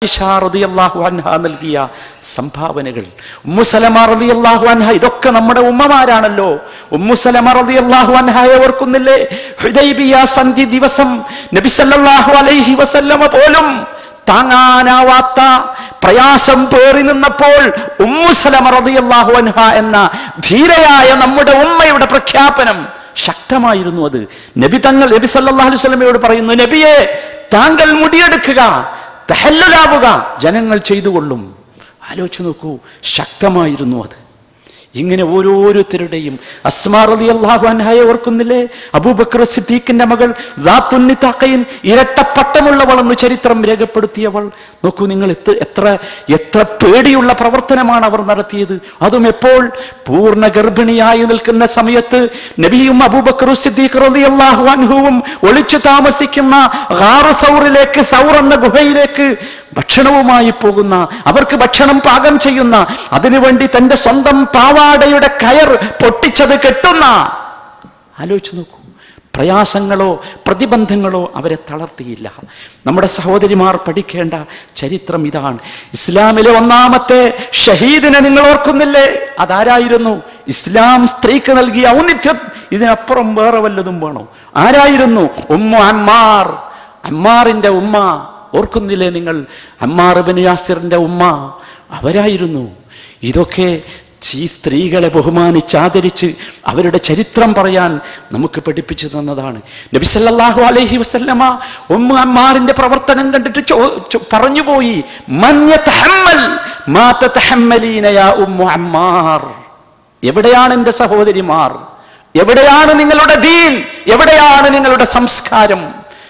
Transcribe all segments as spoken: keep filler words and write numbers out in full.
ആയിഷ റളിയല്ലാഹു അൻഹ നൽകിയ സംഭാവനകൾ, ഉമ്മു സലമ റളിയല്ലാഹു അൻഹ, ഇതൊക്കെ നമ്മുടെ ഉമ്മമാരാണല്ലോ. ഉമ്മു സലമ റളിയല്ലാഹു അൻഹയെ ഓർക്കുന്നില്ലേ? ഹുദൈബിയ സന്ധി ദിവസം നബി സല്ലല്ലാഹു അലൈഹി വസല്ലമ പോലും താങ്ങാനാവാത്ത പ്രയാസം പേറി നിന്നപ്പോൾ ഉമ്മു സലമ റളിയല്ലാഹു അൻഹ എന്ന ധീരയായ നമ്മുടെ ഉമ്മയുടെ പ്രഖ്യാപനം ശക്തമായിരുന്നു. അത് നബി തങ്ങൾ നബി സല്ലല്ലാഹു അലൈഹി വസല്ലമയോട് പറയുന്നു, നബിയെ താങ്കൾ മുടിയെടുക്കുക, തഹല്ലുലാവുക, ജനങ്ങൾ ചെയ്തുകൊള്ളും. ആലോചിച്ചു നോക്കൂ, ശക്തമായിരുന്നു അത്. ഇങ്ങനെ ഓരോരുത്തരുടെയും, അസ്മാ റളിയല്ലാഹു അൻഹയെ ഓർക്കുന്നില്ലേ? അബൂബക്കർ സിദ്ദീഖിന്റെ മകൾ ദാത്തുൻ നിതാഖൈൻ, ഇരട്ടപ്പട്ടമുള്ളവൾ എന്ന് ചരിത്രം രേഖപ്പെടുത്തിയവൾ. നോക്കൂ നിങ്ങൾ, എത്ര എത്ര എത്ര പേടിയുള്ള പ്രവർത്തനമാണ് അവർ നടത്തിയത്. അതും എപ്പോൾ? പൂർണ്ണ ഗർഭിണിയായി നിൽക്കുന്ന സമയത്ത് നബിയും അബൂബക്കർ സിദ്ദീഖ് റളിയല്ലാഹു അൻഹുവും ഒളിച്ചു താമസിക്കുന്ന ഗാറു സൗറിലേക്ക്, സൗർ എന്ന ഗുഹയിലേക്ക് ഭക്ഷണവുമായി പോകുന്ന, അവർക്ക് ഭക്ഷണം പാകം ചെയ്യുന്ന, അതിനുവേണ്ടി തന്റെ സ്വന്തം പാവാടയുടെ കയർ പൊട്ടിച്ചത് കെട്ടുന്ന. ആലോചിച്ചു നോക്കൂ, പ്രയാസങ്ങളോ പ്രതിബന്ധങ്ങളോ അവരെ തളർത്തിയില്ല. നമ്മുടെ സഹോദരിമാർ പഠിക്കേണ്ട ചരിത്രം ഇതാണ്. ഇസ്ലാമിലെ ഒന്നാമത്തെ ഷഹീദിനെ നിങ്ങൾ ഓർക്കുന്നില്ലേ? അതാരായിരുന്നു? ഇസ്ലാം സ്ത്രീക്ക് നൽകിയ ഔന്നിത്യം ഇതിനപ്പുറം വേറെ വല്ലതും വേണോ? ആരായിരുന്നു? ഉമ്മു അമ്മാർ. അമ്മാറിന്റെ ഉമ്മ ഓർക്കുന്നില്ലേ നിങ്ങൾ? അമ്മാർ ഇബ്നു യാസിറിന്റെ ഉമ്മ അവരായിരുന്നു. ഇതൊക്കെ ഈ സ്ത്രീകളെ ബഹുമാനിച്ച് ആദരിച്ച് അവരുടെ ചരിത്രം പറയാൻ നമുക്ക് പഠിപ്പിച്ചു തന്നതാണ്. നബി സല്ലല്ലാഹു അലൈഹി വസല്ലമ ഉമ്മു അമ്മാറിന്റെ പ്രവർത്തനം കണ്ടിട്ട് പറഞ്ഞുപോയി, മൻ യതഹമ്മൽ മാ തതഹമ്മലീന യാ ഉമ്മു അമ്മാർ. എവിടെയാണ് എൻ്റെ സഹോദരിമാർ? എവിടെയാണ് നിങ്ങളുടെ ദീൻ? എവിടെയാണ് നിങ്ങളുടെ സംസ്കാരം?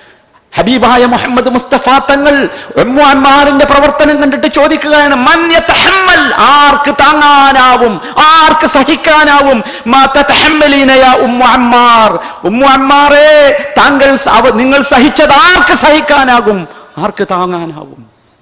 ഹബീബായ മുഹമ്മദ് മുസ്തഫ തങ്ങൾ ഉമ്മു അമ്മാറിന്റെ പ്രവർത്തനം കണ്ടിട്ട് ചോദിക്കുകയാണ്, മൻ യതഹമ്മൽ, ആർക്ക് താങ്ങാനാവും, ആർക്ക് സഹിക്കാനാവും, മാ തതഹമ്മലീന യാ ഉമ്മു അമ്മാർ. ഉമ്മു അമ്മാറേ, താങ്കൾ നിങ്ങൾ സഹിച്ചത് ആർക്ക് സഹിക്കാനാകും, ആർക്ക് താങ്ങാനാവും?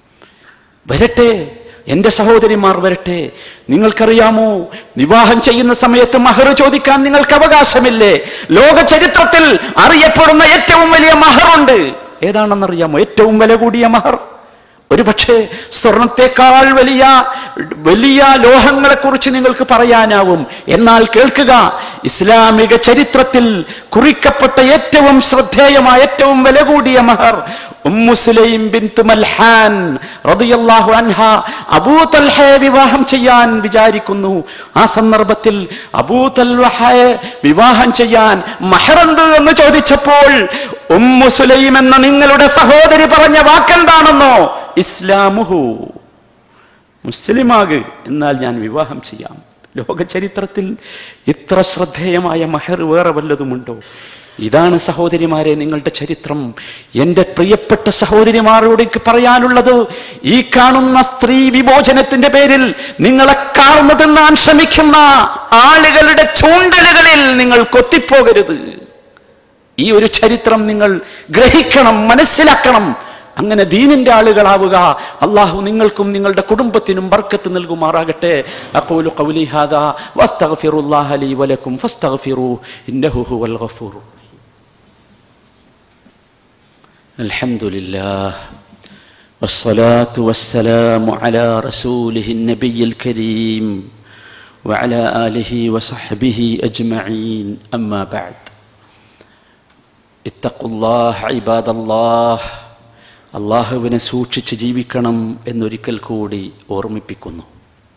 വരട്ടെ, എന്റെ സഹോദരിമാർ വരട്ടെ. നിങ്ങൾക്കറിയാമോ, വിവാഹം ചെയ്യുന്ന സമയത്ത് മഹർ ചോദിക്കാൻ നിങ്ങൾക്ക് അവകാശമില്ലേ? ലോക ചരിത്രത്തിൽ അറിയപ്പെടുന്ന ഏറ്റവും വലിയ മഹറുണ്ട്. ഏതാണെന്നറിയാമോ? ഏറ്റവും വില കൂടിയ മഹർ. ഒരു പക്ഷേ സ്വർണത്തെക്കാൾ വലിയ വലിയ ലോഹങ്ങളെ കുറിച്ച് നിങ്ങൾക്ക് പറയാനാവും. എന്നാൽ കേൾക്കുക, ഇസ്ലാമിക ചരിത്രത്തിൽ കുറിക്കപ്പെട്ട ഏറ്റവും ശ്രദ്ധേയമായ ഏറ്റവും വില കൂടിയ മഹർ ഉമ്മു സുലൈം ബിൻത് മൽഹാൻ റളിയല്ലാഹു അൻഹ അബൂ തൽഹയെ വിവാഹം ചെയ്യാൻ വിചാരിക്കുന്നു. ആ സന്ദർഭത്തിൽ അബൂ തൽഹയെ വിവാഹം ചെയ്യാൻ മഹറെന്ത് എന്ന് ചോദിച്ചപ്പോൾ ഉമ്മു സുലൈം എന്ന നിങ്ങളുടെ സഹോദരി പറഞ്ഞ വാക്കെന്താണെന്നോ? ഇസ്ലാമുഹു, മുസ്ലിമാക്, എന്നാൽ ഞാൻ വിവാഹം ചെയ്യാം. ലോക ചരിത്രത്തിൽ ഇത്ര ശ്രദ്ധേയമായ മഹർ വേറെ വല്ലതുമുണ്ടോ? ഇതാണ് സഹോദരിമാരെ നിങ്ങളുടെ ചരിത്രം. എൻ്റെ പ്രിയപ്പെട്ട സഹോദരിമാരോട് എനിക്ക് പറയാനുള്ളത്, ഈ കാണുന്ന സ്ത്രീ വിമോചനത്തിന്റെ പേരിൽ നിങ്ങളെ കാണുന്നത് ഞാൻ ശ്രമിക്കുന്ന ആളുകളുടെ ചൂണ്ടലുകളിൽ നിങ്ങൾ കൊത്തിപ്പോകരുത്. ഈ ഒരു ചരിത്രം നിങ്ങൾ ഗ്രഹിക്കണം, മനസ്സിലാക്കണം. അങ്ങനെ ദീനിന്റെ ആളുകളാവുക. അല്ലാഹു നിങ്ങൾക്കും നിങ്ങളുടെ കുടുംബത്തിനും ബർക്കത്ത് നൽകുമാറാകട്ടെ. അഖൂലു ഖൗലി ഹാദാ വസ്തഗ്ഫിറുല്ലാഹ ലീ വലക്കും ഫസ്തഗ്ഫിറൂ ഇന്നഹു ഹുവൽ ഗഫൂർ. അൽഹംദുലില്ലാഹ് വസ്സലാത്തു വസ്സലാമു അലാ റസൂലിഹിൻ നബിയിൽ കരീം വഅലാ ആലിഹി വസഹ്ബിഹി അജ്മഈൻ. അമ്മാ ബഅദ്. ഇത്തഖുല്ലാഹ ഇബാദല്ലാഹ്. അള്ളാഹുവിനെ സൂക്ഷിച്ച് ജീവിക്കണം എന്നൊരിക്കൽ കൂടി ഓർമ്മിപ്പിക്കുന്നു.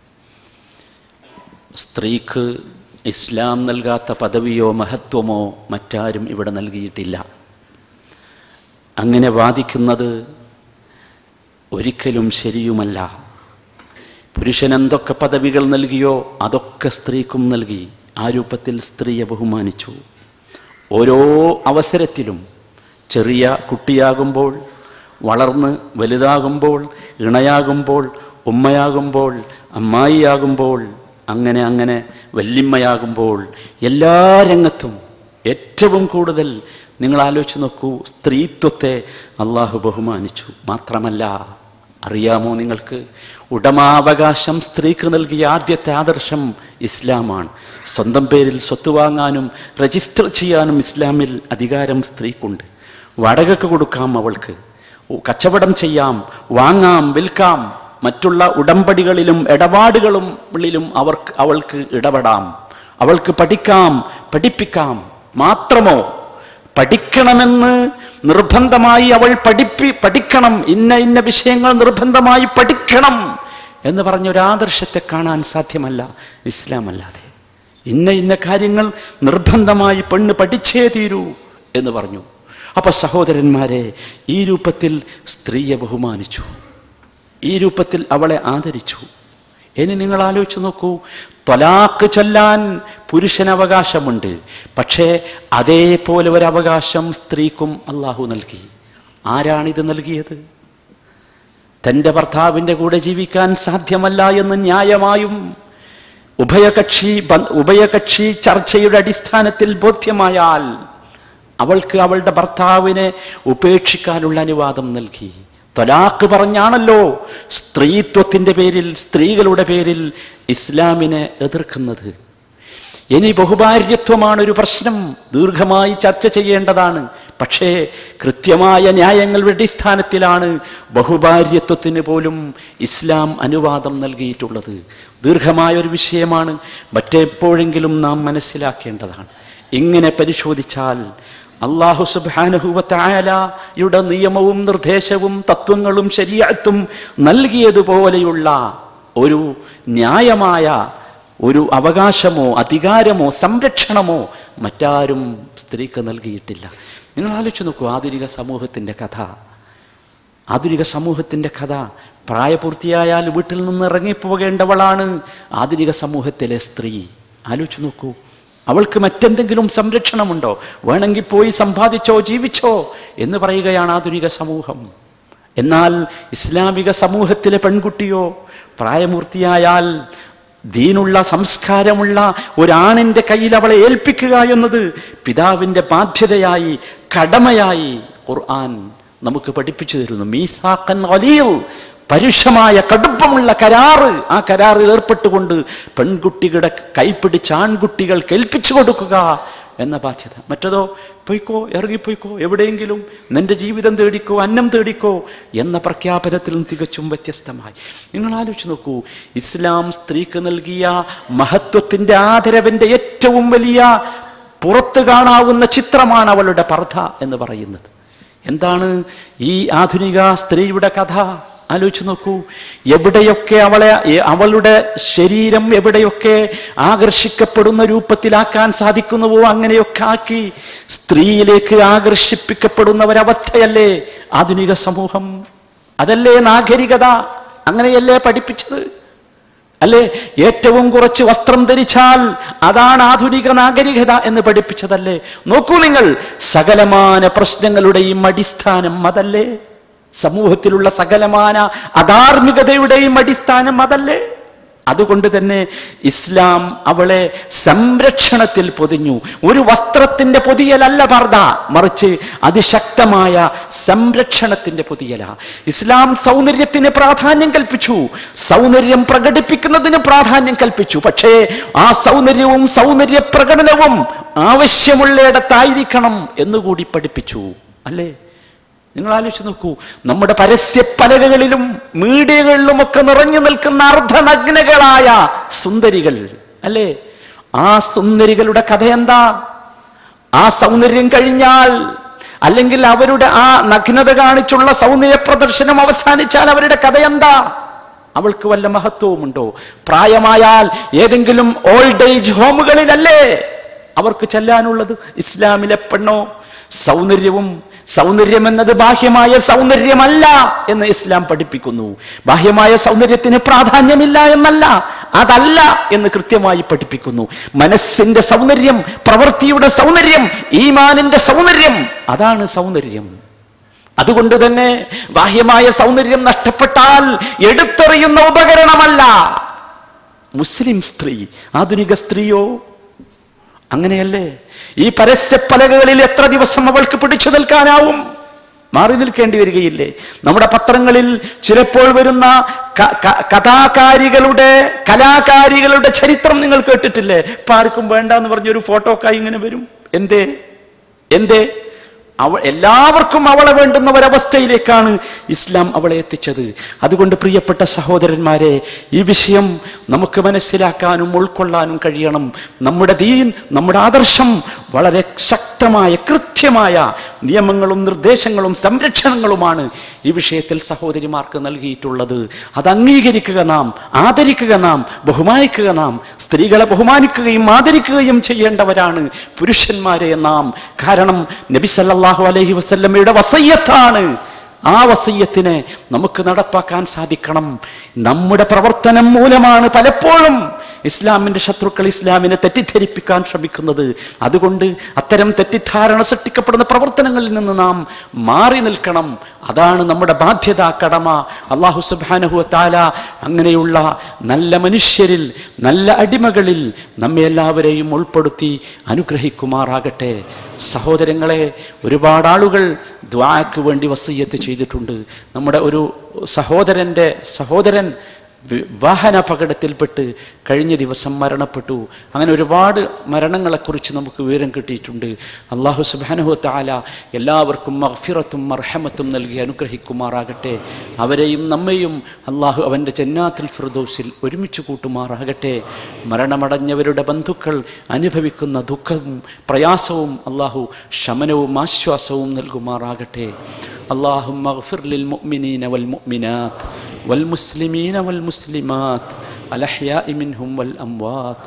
സ്ത്രീക്ക് ഇസ്ലാം നൽകാത്ത പദവിയോ മഹത്വമോ മറ്റാരും ഇവിടെ നൽകിയിട്ടില്ല. അങ്ങനെ വാദിക്കുന്നത് ഒരിക്കലും ശരിയുമല്ല. പുരുഷൻ എന്തൊക്കെ പദവികൾ നൽകിയോ അതൊക്കെ സ്ത്രീക്കും നൽകി. ആ രൂപത്തിൽ സ്ത്രീയെ ബഹുമാനിച്ചു. ഓരോ അവസരത്തിലും, ചെറിയ കുട്ടിയാകുമ്പോൾ, വളർന്ന് വലുതാകുമ്പോൾ, ഇണയാകുമ്പോൾ, ഉമ്മയാകുമ്പോൾ, അമ്മായിയാകുമ്പോൾ, അങ്ങനെ അങ്ങനെ വല്യമ്മയാകുമ്പോൾ, എല്ലാ രംഗത്തും ഏറ്റവും കൂടുതൽ നിങ്ങൾ ആലോചിച്ച് നോക്കൂ, സ്ത്രീത്വത്തെ അള്ളാഹു ബഹുമാനിച്ചു. മാത്രമല്ല, അറിയാമോ നിങ്ങൾക്ക്, ഉടമാവകാശം സ്ത്രീക്ക് നൽകിയ ആദ്യത്തെ ആദർശം ഇസ്ലാമാണ്. സ്വന്തം പേരിൽ സ്വത്ത് വാങ്ങാനും രജിസ്റ്റർ ചെയ്യാനും ഇസ്ലാമിൽ അധികാരം സ്ത്രീക്കുണ്ട്. വാടകയ്ക്ക് കൊടുക്കാം അവൾക്ക്. കച്ചവടം ചെയ്യാം, വാങ്ങാം, വിൽക്കാം, മറ്റുള്ള ഉടമ്പടികളിലും ഇടപാടുകളിലും അവർക്ക് അവൾക്ക് ഇടപെടാം, അവൾക്ക് പഠിക്കാം, പഠിപ്പിക്കാം. മാത്രമോ പഠിക്കണമെന്ന് നിർബന്ധമായി അവൾ പഠിപ്പി പഠിക്കണം ഇന്ന ഇന്ന വിഷയങ്ങൾ നിർബന്ധമായി പഠിക്കണം എന്ന് പറഞ്ഞൊരാദർശത്തെ കാണാൻ സാധ്യമല്ല ഇസ്ലാമല്ലാതെ. ഇന്ന ഇന്ന കാര്യങ്ങൾ നിർബന്ധമായി പെണ്ണ് പഠിച്ചേ തീരൂ എന്ന് പറഞ്ഞു. അപ്പൊ സഹോദരന്മാരെ, ഈ രൂപത്തിൽ സ്ത്രീയെ ബഹുമാനിച്ചു, ഈ രൂപത്തിൽ അവളെ ആദരിച്ചു. ഇനി നിങ്ങൾ ആലോചിച്ച് നോക്കൂ, ത്വലാഖ് ചൊല്ലാൻ പുരുഷന് അവകാശമുണ്ട്, പക്ഷേ അതേപോലെ ഒരു അവകാശം സ്ത്രീക്കും അള്ളാഹു നൽകി. ആരാണിത് നൽകിയത്? തൻ്റെ ഭർത്താവിൻ്റെ കൂടെ ജീവിക്കാൻ സാധ്യമല്ല എന്ന് ന്യായമായും ഉഭയകക്ഷി ഉഭയകക്ഷി ചർച്ചയുടെ അടിസ്ഥാനത്തിൽ ബോധ്യമായാൽ അവൾക്ക് അവളുടെ ഭർത്താവിനെ ഉപേക്ഷിക്കാനുള്ള അനുവാദം നൽകി. ത്വലാഖ് പറഞ്ഞാണല്ലോ സ്ത്രീത്വത്തിൻ്റെ പേരിൽ, സ്ത്രീകളുടെ പേരിൽ ഇസ്ലാമിനെ എതിർക്കുന്നത്. ഇനി ബഹുഭാര്യത്വമാണ് ഒരു പ്രശ്നം, ദീർഘമായി ചർച്ച ചെയ്യേണ്ടതാണ്. പക്ഷേ കൃത്യമായ ന്യായങ്ങളുടെ അടിസ്ഥാനത്തിലാണ് ബഹുഭാര്യത്വത്തിന് പോലും ഇസ്ലാം അനുവാദം നൽകിയിട്ടുള്ളത്. ദീർഘമായ ഒരു വിഷയമാണ്, മറ്റെപ്പോഴെങ്കിലും നാം മനസ്സിലാക്കേണ്ടതാണ്. ഇങ്ങനെ പരിശോധിച്ചാൽ അല്ലാഹു സുബ്ഹാനഹു വ തആലയുടെ നിയമവും നിർദ്ദേശവും തത്വങ്ങളും ശരീഅത്തും നൽകിയതുപോലെയുള്ള ഒരു ന്യായമായ ഒരു അവകാശമോ അധികാരമോ സംരക്ഷണമോ മറ്റാരും സ്ത്രീക്ക് നൽകിയിട്ടില്ല. നിങ്ങൾ ആലോചിച്ച് നോക്കൂ, ആധുനിക സമൂഹത്തിൻ്റെ കഥ ആധുനിക സമൂഹത്തിൻ്റെ കഥ പ്രായപൂർത്തിയായാൽ വീട്ടിൽ നിന്ന് ഇറങ്ങിപ്പോകേണ്ടവളാണ് ആധുനിക സമൂഹത്തിലെ സ്ത്രീ. ആലോചിച്ച് നോക്കൂ, അവൾക്ക് മറ്റെന്തെങ്കിലും സംരക്ഷണമുണ്ടോ? വേണമെങ്കിൽ പോയി സമ്പാദിച്ചോ, ജീവിച്ചോ എന്ന് പറയുകയാണ് ആധുനിക സമൂഹം. എന്നാൽ ഇസ്ലാമിക സമൂഹത്തിലെ പെൺകുട്ടിയോ പ്രായപൂർത്തിയായാൽ ദീനുള്ള സംസ്കാരമുള്ള ഒരാണിൻ്റെ കയ്യിൽ അവളെ ഏൽപ്പിക്കുക എന്നത് പിതാവിൻ്റെ ബാധ്യതയായി, കടമയായി ഖുർആൻ നമുക്ക് പഠിപ്പിച്ചു തരുന്നു. മീസാഖൻ ഖലീൽ, പരുഷമായ കടുപ്പമുള്ള കരാറ്, ആ കരാറിൽ ഏർപ്പെട്ടുകൊണ്ട് പെൺകുട്ടികളുടെ കൈപ്പിടിച്ച് ആൺകുട്ടികൾ കേൾപ്പിച്ചു കൊടുക്കുക എന്ന ബാധ്യത. മറ്റതോ പോയിക്കോ, ഇറങ്ങിപ്പോയിക്കോ, എവിടെയെങ്കിലും നിന്റെ ജീവിതം തേടിക്കോ, അന്നം തേടിക്കോ എന്ന പ്രഖ്യാപനത്തിലും തികച്ചും വ്യത്യസ്തമായി. നിങ്ങൾ ആലോചിച്ച് നോക്കൂ, ഇസ്ലാം സ്ത്രീക്ക് നൽകിയ മഹത്വത്തിൻ്റെ ആദരവിൻ്റെ ഏറ്റവും വലിയ പുറത്ത് കാണാവുന്ന ചിത്രമാണ് അവളുടെ പർദ്ദ എന്ന് പറയുന്നത്. എന്താണ് ഈ ആധുനിക സ്ത്രീയുടെ കഥ? ആലോചിച്ച് നോക്കൂ, എവിടെയൊക്കെ അവളെ അവളുടെ ശരീരം എവിടെയൊക്കെ ആകർഷിക്കപ്പെടുന്ന രൂപത്തിലാക്കാൻ സാധിക്കുന്നുവോ അങ്ങനെയൊക്കെ ആക്കി സ്ത്രീയിലേക്ക് ആകർഷിപ്പിക്കപ്പെടുന്ന ഒരവസ്ഥയല്ലേ ആധുനിക സമൂഹം? അതല്ലേ നാഗരികത? അങ്ങനെയല്ലേ പഠിപ്പിച്ചത്? അല്ലേ ഏറ്റവും കുറച്ച് വസ്ത്രം ധരിച്ചാൽ അതാണ് ആധുനിക നാഗരികത എന്ന് പഠിപ്പിച്ചതല്ലേ? നോക്കൂ നിങ്ങൾ, സകലമാന പ്രശ്നങ്ങളുടെയും അടിസ്ഥാനം അതല്ലേ? സമൂഹത്തിലുള്ള സകലമാന അധാർമികതയുടെയും അടിസ്ഥാനം അതല്ലേ? അതുകൊണ്ട് തന്നെ ഇസ്ലാം അവളെ സംരക്ഷണത്തിൽ പൊതിഞ്ഞു. ഒരു വസ്ത്രത്തിന്റെ പൊതിയലല്ല പർദ്ദ, മറിച്ച് അതിശക്തമായ സംരക്ഷണത്തിന്റെ പൊതിയല. ഇസ്ലാം സൗന്ദര്യത്തിന് പ്രാധാന്യം കൽപ്പിച്ചു, സൗന്ദര്യം പ്രകടിപ്പിക്കുന്നതിന് പ്രാധാന്യം കൽപ്പിച്ചു. പക്ഷേ ആ സൗന്ദര്യവും സൗന്ദര്യ പ്രകടനവും ആവശ്യമുള്ളിടത്തായിരിക്കണം എന്നുകൂടി പഠിപ്പിച്ചു. അല്ലേ? നിങ്ങൾ ആലോചിച്ച് നോക്കൂ, നമ്മുടെ പരസ്യ പലകകളിലും മീഡിയകളിലും ഒക്കെ നിറഞ്ഞു നിൽക്കുന്ന അർദ്ധനഗ്നകളായ സുന്ദരികൾ, അല്ലേ? ആ സുന്ദരികളുടെ കഥ എന്താ? ആ സൗന്ദര്യം കഴിഞ്ഞാൽ, അല്ലെങ്കിൽ അവരുടെ ആ നഗ്നത കാണിച്ചുള്ള സൗന്ദര്യ പ്രദർശനം അവസാനിച്ചാൽ അവരുടെ കഥ എന്താ? അവൾക്ക് വല്ല മഹത്വവുമുണ്ടോ? പ്രായമായാൽ ഏതെങ്കിലും ഓൾഡ് ഏജ് ഹോമുകളിലല്ലേ അവർക്ക് ചെല്ലാനുള്ളത്? ഇസ്ലാമിലെ പെണ്ണോ സൗന്ദര്യവും സൗന്ദര്യം എന്നത് ബാഹ്യമായ സൗന്ദര്യമല്ല എന്ന് ഇസ്ലാം പഠിപ്പിക്കുന്നു. ബാഹ്യമായ സൗന്ദര്യത്തിന് പ്രാധാന്യമില്ല എന്നല്ല, അതല്ല എന്ന് കൃത്യമായി പഠിപ്പിക്കുന്നു. മനസ്സിന്റെ സൗന്ദര്യം, പ്രവൃത്തിയുടെ സൗന്ദര്യം, ഈമാനിന്റെ സൗന്ദര്യം, അതാണ് സൗന്ദര്യം. അതുകൊണ്ട് തന്നെ ബാഹ്യമായ സൗന്ദര്യം നഷ്ടപ്പെട്ടാൽ എടുത്തെറിയുന്ന ഉപകരണമല്ല മുസ്ലിം സ്ത്രീ. ആധുനിക സ്ത്രീയോ അങ്ങനെയല്ലേ? ഈ പരസ്യപ്പലകകളിൽ എത്ര ദിവസം അവൾക്ക് പിടിച്ചു നിൽക്കാനാവും? മാറി നിൽക്കേണ്ടി വരികയില്ലേ? നമ്മുടെ പത്രങ്ങളിൽ ചിലപ്പോൾ വരുന്ന കഥാകാരികളുടെ കലാകാരികളുടെ ചരിത്രം നിങ്ങൾ കേട്ടിട്ടില്ലേ? ഇപ്പം ആർക്കും വേണ്ട എന്ന് പറഞ്ഞൊരു ഫോട്ടോക്കായി ഇങ്ങനെ വരും. എന്തേ എന്തേ അവ എല്ലാവർക്കും അവളെ വേണ്ടുന്ന ഒരവസ്ഥയിലേക്കാണ് ഇസ്ലാം അവളെ എത്തിച്ചത്. അതുകൊണ്ട് പ്രിയപ്പെട്ട സഹോദരന്മാരെ, ഈ വിഷയം നമുക്ക് മനസ്സിലാക്കാനും ഉൾക്കൊള്ളാനും കഴിയണം. നമ്മുടെ ദീൻ, നമ്മുടെ ആദർശം വളരെ ശക്തമായ കൃത്യമായ നിയമങ്ങളും നിർദ്ദേശങ്ങളും സംരക്ഷണങ്ങളുമാണ് ഈ വിഷയത്തിൽ സഹോദരിമാർക്ക് നൽകിയിട്ടുള്ളത്. അത് അംഗീകരിക്കുക നാം, ആദരിക്കുക നാം, ബഹുമാനിക്കുക നാം. സ്ത്രീകളെ ബഹുമാനിക്കുകയും ആദരിക്കുകയും ചെയ്യേണ്ടവരാണ് പുരുഷന്മാരെ നാം. കാരണം നബി സല്ലല്ലാഹു അലൈഹി വസല്ലമയുടെ വസയ്യത്താണ്. ആ വസയ്യത്തിനെ നമുക്ക് നടപ്പാക്കാൻ സാധിക്കണം. നമ്മുടെ പ്രവർത്തനം മൂലമാണ് പലപ്പോഴും ഇസ്ലാമിന്റെ ശത്രുക്കൾ ഇസ്ലാമിനെ തെറ്റിദ്ധരിപ്പിക്കാൻ ശ്രമിക്കുന്നത്. അതുകൊണ്ട് അത്തരം തെറ്റിദ്ധാരണ സൃഷ്ടിക്കപ്പെടുന്ന പ്രവർത്തനങ്ങളിൽ നിന്ന് നാം മാറി നിൽക്കണം. അതാണ് നമ്മുടെ ബാധ്യത, കടമ. അല്ലാഹു സുബ്ഹാനഹു വ തആല അങ്ങനെയുള്ള നല്ല മനുഷ്യരിൽ, നല്ല അടിമകളിൽ നമ്മെ എല്ലാവരെയും ഉൾപ്പെടുത്തി അനുഗ്രഹിക്കുമാറാകട്ടെ. സഹോദരങ്ങളെ, ഒരുപാട് ആളുകൾ ദുആക്ക് വേണ്ടി വസിയ്യത്ത് ചെയ്തിട്ടുണ്ട്. നമ്മുടെ ഒരു സഹോദരൻ്റെ സഹോദരൻ വാഹനാപകടത്തിൽപ്പെട്ട് കഴിഞ്ഞ ദിവസം മരണപ്പെട്ടു. അങ്ങനെ ഒരുപാട് മരണങ്ങളെക്കുറിച്ച് നമുക്ക് വിവരം കിട്ടിയിട്ടുണ്ട്. അല്ലാഹു സുബ്ഹാനഹു വ തആല എല്ലാവർക്കും മഗ്ഫിറത്തും മർഹമത്തും നൽകി അനുഗ്രഹിക്കുമാറാകട്ടെ. അവരെയും നമ്മയും അല്ലാഹു അവൻ്റെ ജന്നാത്തുൽ ഫിർദൗസിൽ ഒരുമിച്ച് കൂട്ടുമാറാകട്ടെ. മരണമടഞ്ഞവരുടെ ബന്ധുക്കൾ അനുഭവിക്കുന്ന ദുഃഖവും പ്രയാസവും അല്ലാഹു ശമനവും ആശ്വാസവും നൽകുമാറാകട്ടെ. اللهم اغفر للمؤمنين والمؤمنات والمسلمين والمسلمات الأحياء منهم والأموات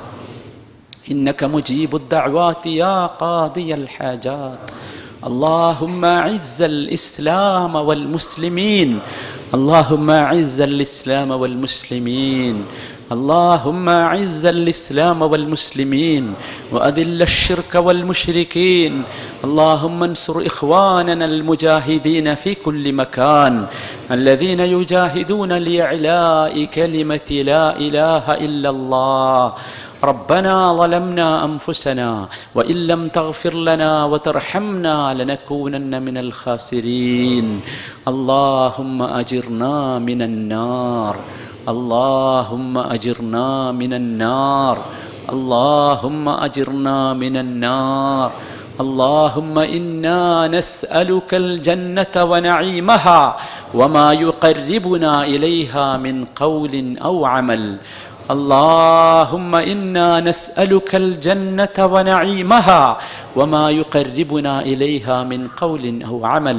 إنك مجيب الدعوات يا قاضي الحاجات. اللهم أعز الإسلام والمسلمين اللهم أعز الإسلام والمسلمين اللهم أعز الإسلام والمسلمين وأذل الشرك والمشركين. اللهم انصر إخواننا المجاهدين في كل مكان الذين يجاهدون لإعلاء كلمة لا إله إلا الله. ربنا ظلمنا أنفسنا وإن لم تغفر لنا وترحمنا لنكونن من الخاسرين. اللهم أجرنا من النار اللهم أجرنا من النار اللهم أجرنا من النار. اللهم إنا نسألك الجنة ونعيمها وما يقربنا إليها من قول أو عمل. اللهم إنا نسألك الجنة ونعيمها وما يقربنا إليها من قول أو عمل.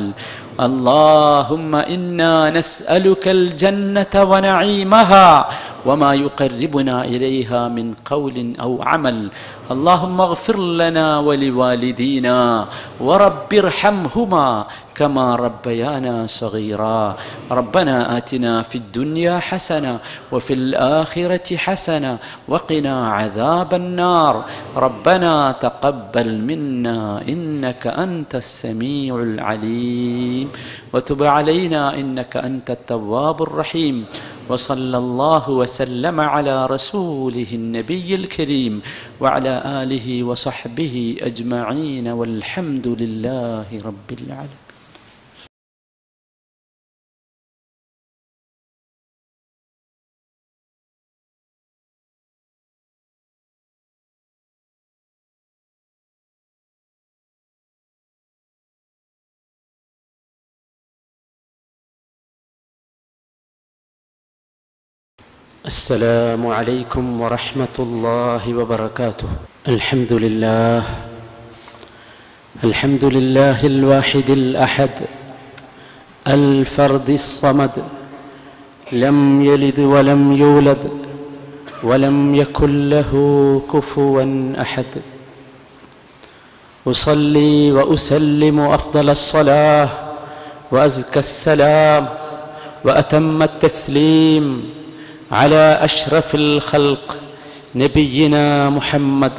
اللهم إنا نسألك الجنة ونعيمها وما يقربنا إليها من قول أو عمل. اللهم اغفر لنا ولوالدينا ورب ارحمهما كما ربيانا صغيرا. ربنا آتنا في الدنيا حسنة وفي الآخرة حسنة وقنا عذاب النار. ربنا تقبل منا إنك أنت السميع العليم وتب علينا إنك أنت التواب الرحيم. وصلى الله وسلم على رسوله النبي الكريم وعلى آله وصحبه أجمعين والحمد لله رب العالمين. السلام عليكم ورحمة الله وبركاته. الحمد لله الحمد لله الواحد الأحد الفرد الصمد لم يلد ولم يولد ولم يكن له كفوا أحد. أصلي وأسلم أفضل الصلاة وأزكى السلام وأتم التسليم على أشرف الخلق نبينا محمد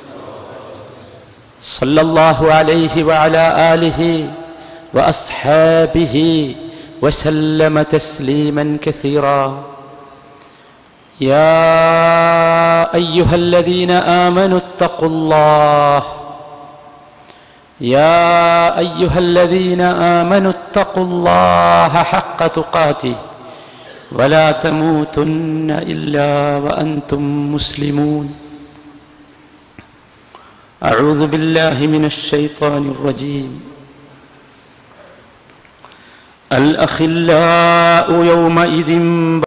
صلى الله عليه وعلى آله وأصحابه وسلم تسليما كثيرا. يا أيها الذين آمنوا اتقوا الله يا أيها الذين آمنوا اتقوا الله حق تقاته ولا تموتن إلا وأنتم مسلمون. أعوذ بالله من الشيطان الرجيم. الأخلاء يومئذ